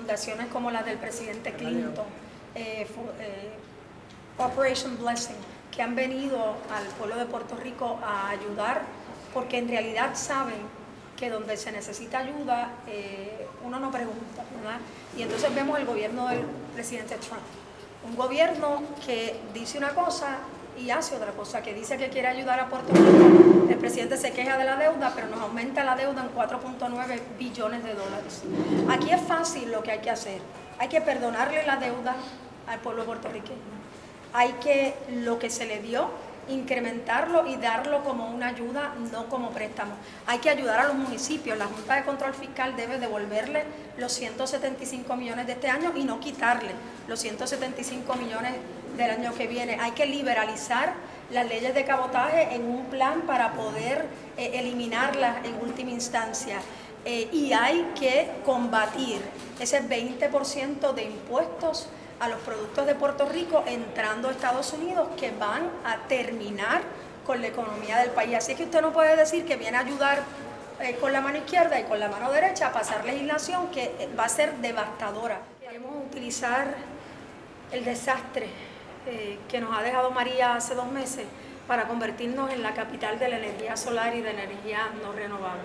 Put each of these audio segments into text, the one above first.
fundaciones como la del presidente Clinton, Operation Blessing, que han venido al pueblo de Puerto Rico a ayudar, porque en realidad saben que donde se necesita ayuda, uno no pregunta, ¿verdad? Y entonces vemos el gobierno del presidente Trump, un gobierno que dice una cosa y hace otra cosa, que dice que quiere ayudar a Puerto Rico. El presidente se queja de la deuda, pero nos aumenta la deuda en 4.9 billones de dólares. Aquí es fácil lo que hay que hacer. Hay que perdonarle la deuda al pueblo puertorriqueño. Hay que, lo que se le dio, incrementarlo y darlo como una ayuda, no como préstamo. Hay que ayudar a los municipios. La Junta de Control Fiscal debe devolverle los 175 millones de este año y no quitarle los 175 millones del año que viene. Hay que liberalizar las leyes de cabotaje en un plan para poder eliminarlas en última instancia. Y hay que combatir ese 20% de impuestos a los productos de Puerto Rico entrando a Estados Unidos, que van a terminar con la economía del país. Así que usted no puede decir que viene a ayudar con la mano izquierda y con la mano derecha a pasar legislación que va a ser devastadora. Queremos utilizar el desastre que nos ha dejado María hace 2 meses para convertirnos en la capital de la energía solar y de la energía no renovable.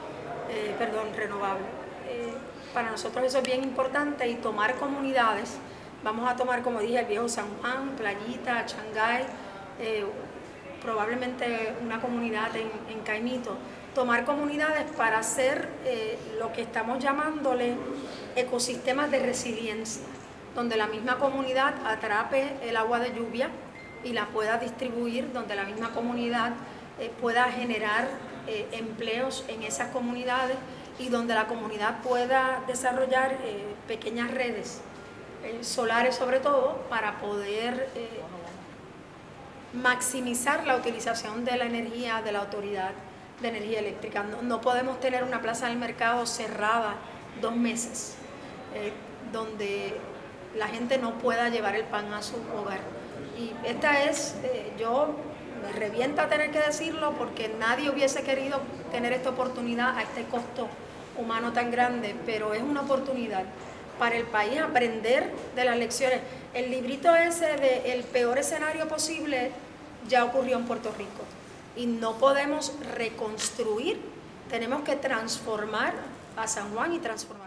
Renovable. Para nosotros eso es bien importante, y tomar comunidades. Vamos a tomar, como dije, el viejo San Juan, Playita, Changay, probablemente una comunidad en Caimito. Tomar comunidades para hacer lo que estamos llamándole ecosistemas de resiliencia, donde la misma comunidad atrape el agua de lluvia y la pueda distribuir, donde la misma comunidad pueda generar empleos en esas comunidades, y donde la comunidad pueda desarrollar pequeñas redes solares, sobre todo, para poder maximizar la utilización de la energía de la Autoridad de Energía Eléctrica. No podemos tener una plaza del mercado cerrada 2 meses, donde la gente no pueda llevar el pan a su hogar. Y esta es, yo me revienta tener que decirlo, porque nadie hubiese querido tener esta oportunidad a este costo humano tan grande, pero es una oportunidad para el país aprender de las lecciones. El librito ese de el peor escenario posible ya ocurrió en Puerto Rico, y no podemos reconstruir, tenemos que transformar a San Juan y transformar